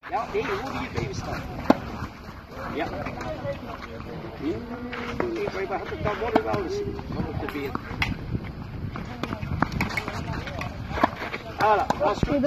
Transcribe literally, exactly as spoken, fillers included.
Ja, nee, hoe die even staan. Ja. Dat worden we wel eens zien, van op de beer. Voilà, dat is goed.